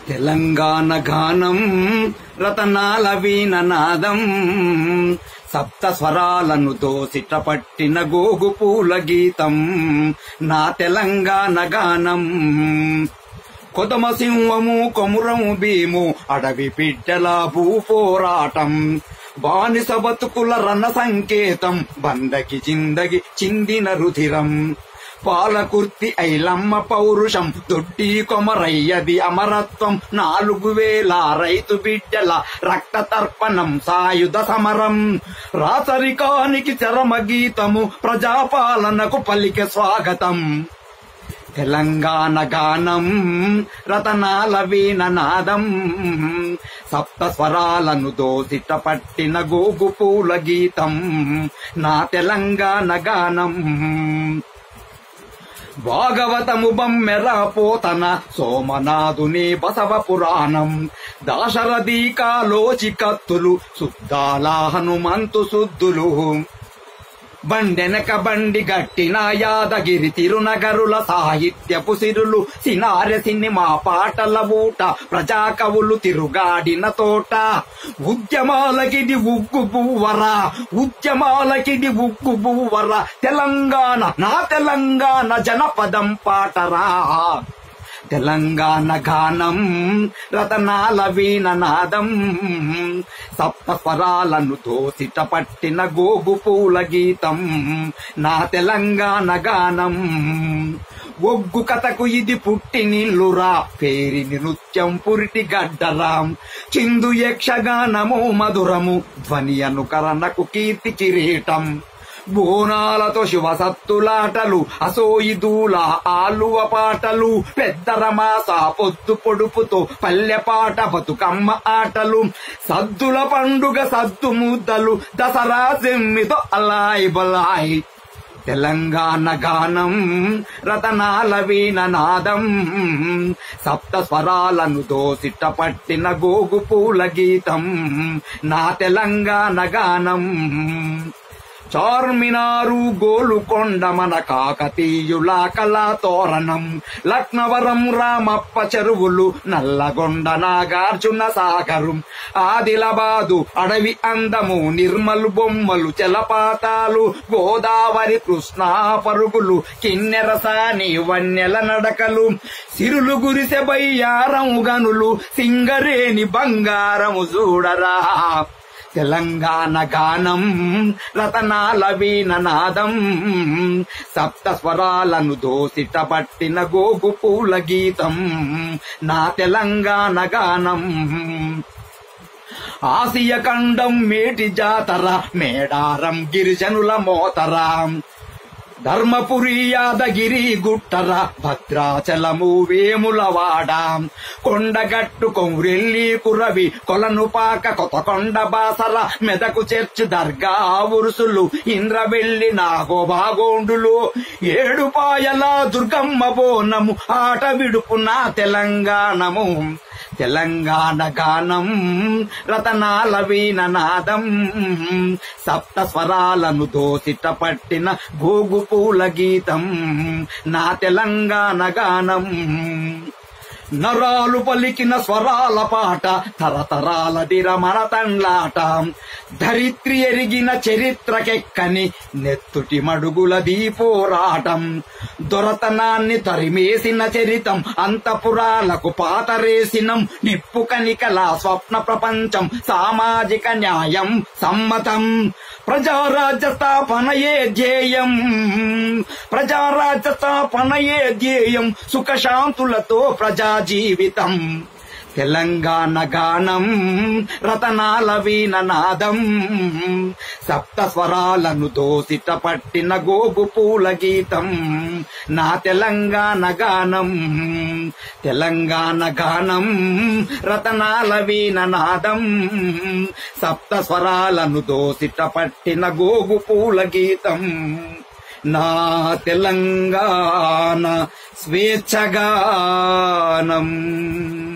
తెలంగాణ గానం రతనాల వీణనాదం సప్త స్వరాలను దోసిట పట్టిన గోగు పూల గీతం నా తెలంగాణ గానం. కొదమ సింహము కొమురము భీము అడవి బిడ్డల భూపోరాటం బానిస బతుకుల రణ సంకేతం బందకి జిందగి చిందిన రుధిరం పాలకుర్తి ఐలమ్మ పౌరుషం దొడ్డి కొమరయ్యది అమరత్వం 4000 రైతు బిడ్డల రక్త తర్పణం సాయుధ సమరం రాచరికానికి చరమ గీతము ప్రజాపాలనకు పలికే స్వాగతం. తెలంగాణ గానం రతనాల వీణనాదం సప్త స్వరాలను దోసిట పట్టిన గోగు పూల గీతం నా తెలంగాణ గానం. భాగవతము బమ్మెర పోతన సోమనాథుని బసవ పురాణం దాశరథి కాలోచి కత్తులు శుద్ధాల హనుమంతు శుద్ధులు బండెనక బండి గట్టిన యాదగిరి తిరునగరుల సాహిత్యపు సిరులు సినారె సినిమా పాటల ఊట ప్రజా కవులు తిరుగాడిన తోట ఉద్యమాలకిది ఉగ్గు బువ్వరా ఉద్యమాలకిది ఉగ్గు బువ్వరా తెలంగాణ నా తెలంగాణ జనపదం పాటరా. తెలంగాణ గానం రతనాల వీణనాదం సప్త స్వరాలను దోసిట పట్టిన గోగు పూల గీతం నా తెలంగాణ గానం. ఒగ్గు కథకు ఇది పుట్టినిల్లురా పేరిని నృత్యం పురిటి గడ్డరాం చిందు యక్షగానము మధురము ధ్వని అనుకరణకు కీర్తి కిరీటం బోనాలతో శివసత్తులాటలు అసోయిదూల ఆలువ పాటలు పెద్ద రమాస పొద్దు పొడుపుతో పల్లె పాట బతుకమ్మ ఆటలు సద్దుల పండుగ సద్దు ముద్దలు దసరా సెమ్మితో అలాయ్ బలాయ్. తెలంగాణ గానం రతనాల వీణనాదం సప్త స్వరాలను దోసిట పట్టిన గోగు పూల గీతం నా తెలంగాణ గానం. చార్మినారు గోలుకొండ మన కాకతీయుల కళా తోరణం లక్నవరం రామప్ప చెరువులు నల్లగొండ నాగార్జున సాగరు ఆదిలాబాదు అడవి అందము నిర్మలు బొమ్మలు జలపాతాలు గోదావరి కృష్ణా పరుగులు కిన్నెరసాని వన్యల నడకలు సిరులు గురిసె బయ్యారం గనులు సింగరేని బంగారము చూడరా. తెలంగాణ గానం రతనాల వీణనాదం సప్త స్వరాలను దోసిట పట్టిన గోగు పూల గీతం నా తెలంగాణ గానం. ఆసియ ఖండం మేటి జాతర మేడారం గిరిజనుల మోతరా ధర్మపురి యాదగిరి గుట్టర భద్రాచలము వేములవాడ కొండగట్టు కొమ్రెల్లి కురవి కొలనుపాక కొత్తకొండ బాసర మెదకు చర్చ్ దర్గా ఉరుసులు ఇంద్రవెల్లి నాగోబాగోండులు ఏడుపాయల దుర్గమ్మ బోనము ఆట విడుపు నా తెలంగాణము. తెలంగాణ గానం రతనాల వీణనాదం సప్త స్వరాలను దోసిట పట్టిన గోగు పూల గీతం నా తెలంగాణ గానం. నరాలు పలికిన స్వరాల పాట తరతరాలది రమణ తండ్లాట ధరిత్రి ఎరిగిన చరిత్రకెక్కని నెత్తుటి మడుగులది పోరాటం దొరతనాన్ని తరిమేసిన చరితం అంతపురాలకు పాతరేసినం నిప్పు కనికల స్వప్న ప్రపంచం సామాజిక న్యాయం సమ్మతం ప్రజారాజ్య స్థాపనయే ధ్యేయం ప్రజారాజ్య స్థాపనయే ధ్యేయం సుఖశాంతులతో ప్రజా జీవితం. తెలంగాణ గానం రతనాల వీణనాదం సప్త స్వరాలను దోసిట పట్టిన గోగు పూల గీతం నా తెలంగాణ గానం. తెలంగాణ గానం రతనాల వీణనాదం సప్త స్వరాలను దోసిట పట్టిన గోగు పూల గీతం నా తెలంగాణ స్వేచ్ఛగానం.